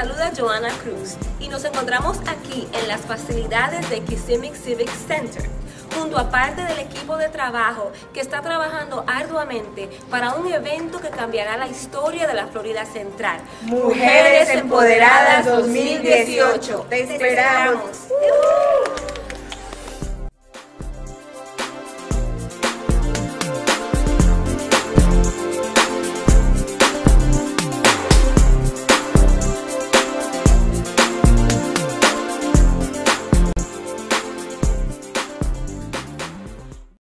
saluda Joana Cruz y nos encontramos aquí en las facilidades de Kissimmee Civic Center, junto a parte del equipo de trabajo que está trabajando arduamente para un evento que cambiará la historia de la Florida Central. Mujeres Empoderadas 2018. Te esperamos.